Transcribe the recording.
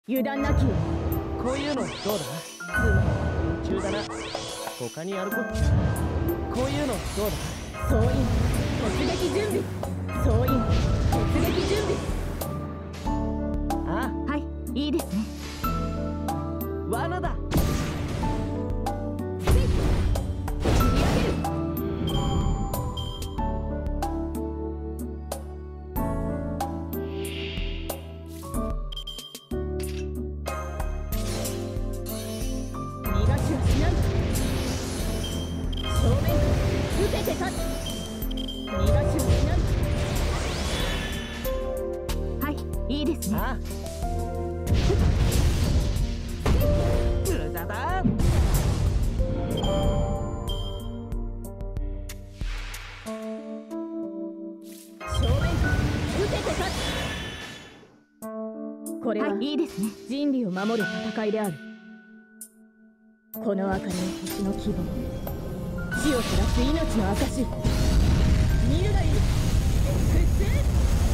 油断なきよ。 こういうのどうだ？優秀だな。他にやることこういうのどうだ？ 総員突撃準備。総員突撃準備。 あはい、いいですね。 罠だ。 切り上げる。逃がしはしない。正面から受けて立つ。逃がしはしない。はい、いいですね。 あ無駄だ。 正面から受けて立つ。これはいいですね。人類を守る戦いである。この明かりの星の希望、地を照らす命の証。見るがいい。X